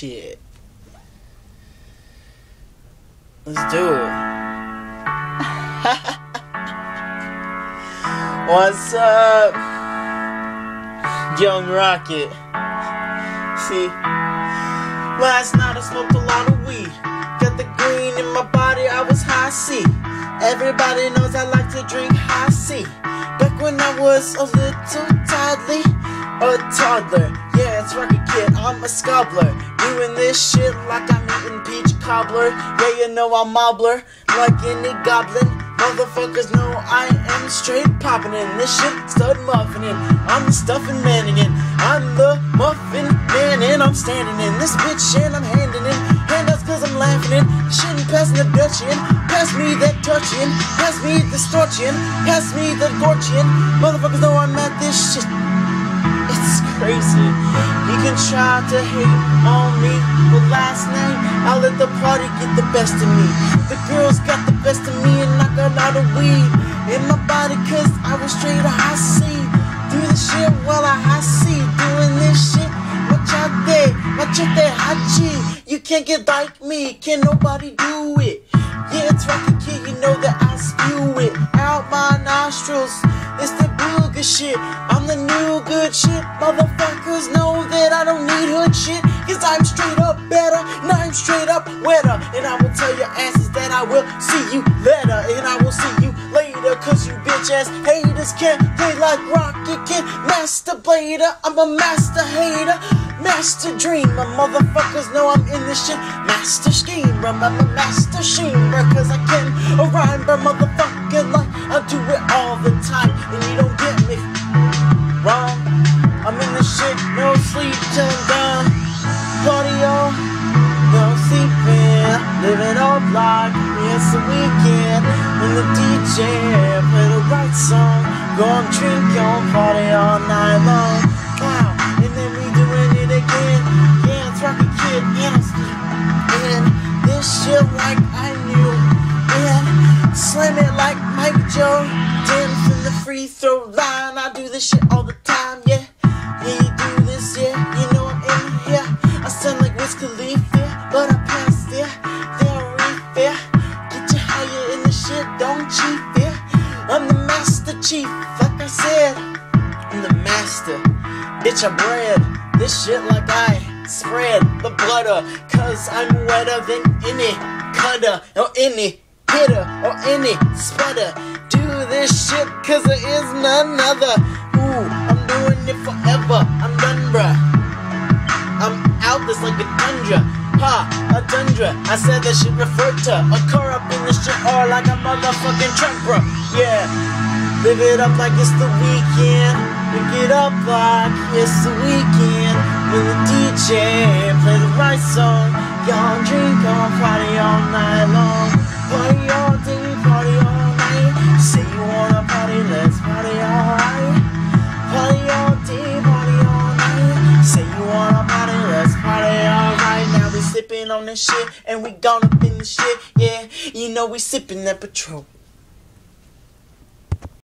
shit. Let's do it. What's up, Young Rocket? See, last night I smoked a lot of weed. Got the green in my body, I was high C. Everybody knows I like to drink high C. Back when I was a little toddler. Yeah, it's Rocket Kid, I'm a scobbler. Doing this shit like I'm eating peach cobbler. Yeah, you know I'm mobbler, like any goblin. Motherfuckers know I am straight poppin' in this shit, stud muffin'in'. I'm the stuffin' man again. I'm the muffin man and I'm standing in this bitch and I'm handing in handouts cause I'm laughing in. Shitting passing the Dutch in. Pass me that touch in. Pass me the starch in. Pass me the gorch in. Motherfuckers know I'm at this shit. It's crazy. You can try to hate on me, but last night I let the party get the best of me. The girls got the best of me and I got a lot of weed in my body cause I was straight high C. Do the shit while I high C. Doing this shit, machate, hachi. You can't get like me, can nobody do it. Yeah, it's Rocket Kid, you know that I spew it out my nostrils. It's the booger shit, I'm the new good shit. Motherfuckers know that I don't need hood shit, cause I'm straight up better, and I'm straight up wetter. And I will tell your asses that I will see you later, and I will see you later, cause you bitch ass haters can't play like Rocket Kid. Master blader, I'm a master hater, master dreamer. Motherfuckers know I'm in this shit, master schemer. I'm a master schemer, cause I can rhyme, but motherfucker, like I do it all the time. And you don't get me wrong. I'm in this shit, no sleep till I'm done. Party on, no sleeping, living up like it's the weekend. When the DJ play the right song, go and drink on, party all night long. Wow, and then we doing it again. Yeah, it's Rocket Kid, and I'm and this shit like I knew. And slam it like Mike Joe. From the free throw line, I do this shit all the time, yeah. Yeah, you do this, yeah, you know I'm in here. I sound like Wiz Khalifa, but I pass there. They don't refair. Get you higher in the shit, don't cheat, yeah. I'm the master chief, like I said. I'm the master, bitch, I bred this shit like I spread the butter. Cause I'm wetter than any cutter, or any hitter, or any sputter. Do this shit cause there is none other. Ooh, I'm doing it forever. I'm done, bruh. I'm out this like a tundra. Ha, a tundra. I said that shit referred to a car up in the shit or like a motherfucking truck, bruh. Yeah, live it up like it's the weekend. Pick it up like it's the weekend. When the DJ play the right song, y'all drink on, party all night long. Party all day, party all night. Say you wanna party, let's party all night. Party all day, party all night. Say you wanna party, let's party all night. Now we sippin' on this shit and we gone up in the shit, yeah. You know we sippin' that Patron.